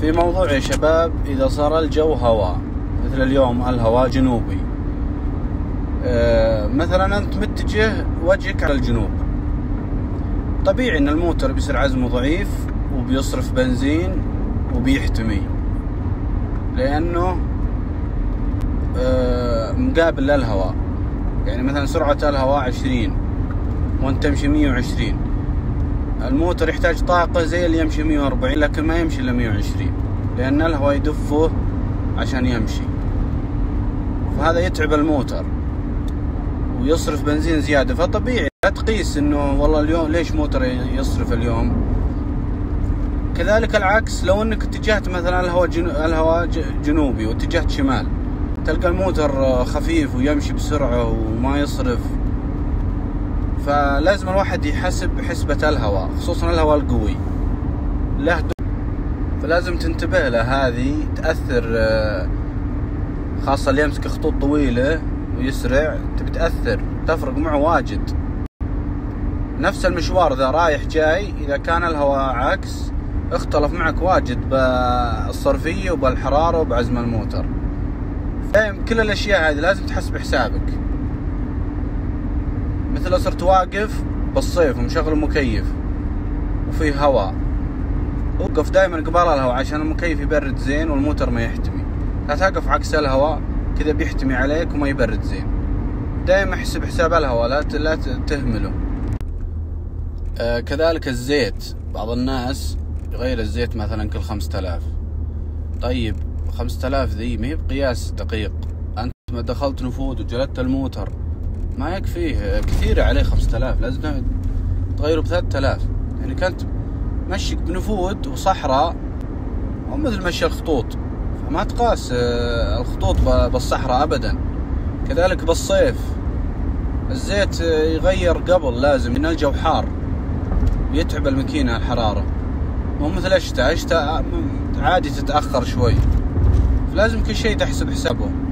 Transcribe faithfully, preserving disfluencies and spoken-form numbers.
في موضوع يا شباب، إذا صار الجو هواء مثل اليوم الهواء جنوبي، آه مثلا أنت متجه وجهك على الجنوب، طبيعي أن الموتر بيصير عزمه ضعيف وبيصرف بنزين وبيحتمي، لأنه آه مقابل للهواء. يعني مثلا سرعة الهواء عشرين وانت تمشي مية وعشرين، الموتر يحتاج طاقة زي اللي يمشي مية وأربعين، لكن ما يمشي إلا مية وعشرين لأن الهواء يدفه عشان يمشي، فهذا يتعب الموتر ويصرف بنزين زيادة. فطبيعي لا تقيس انه والله اليوم ليش موتر يصرف اليوم. كذلك العكس، لو انك اتجهت مثلا الهواء جنو... الهواء جنوبي واتجهت شمال، تلقى الموتر خفيف ويمشي بسرعة وما يصرف. فلازم الواحد يحسب حسبة الهواء، خصوصا الهواء القوي له دو... فلازم تنتبه له. هذه تأثر، خاصة اللي يمسك خطوط طويلة ويسرع تبي تأثر، تفرق معه واجد. نفس المشوار ذا رايح جاي، إذا كان الهواء عكس اختلف معك واجد بالصرفية وبالحرارة وبعزم الموتر. فاهم؟ كل الأشياء هذه لازم تحسب حسابك. مثل لو صرت واقف بالصيف ومشغل مكيف وفيه هواء، وقف دائما قبال الهواء عشان المكيف يبرد زين والموتر ما يحتمي. لا توقف عكس الهواء كذا بيحتمي عليك وما يبرد زين. دائما احسب حساب الهواء، لا لا تهمله. آه كذلك الزيت، بعض الناس يغير الزيت مثلا كل خمسة آلاف. طيب خمسة آلاف ذي ما هي بقياس دقيق. انت ما دخلت نفود وجلدت الموتر ما يكفيه، كثير عليه خمسة آلاف، لازم تغيره بثلاثة آلاف. يعني كانت مشيك بنفود وصحراء ومثل مشي الخطوط، فما تقاس الخطوط بالصحراء ابدا. كذلك بالصيف الزيت يغير قبل، لازم، لأن الجو حار ويتعب الماكينة الحرارة، مو مثل الشتاء. الشتاء عادي تتأخر شوي، فلازم كل شيء تحسب حسابه.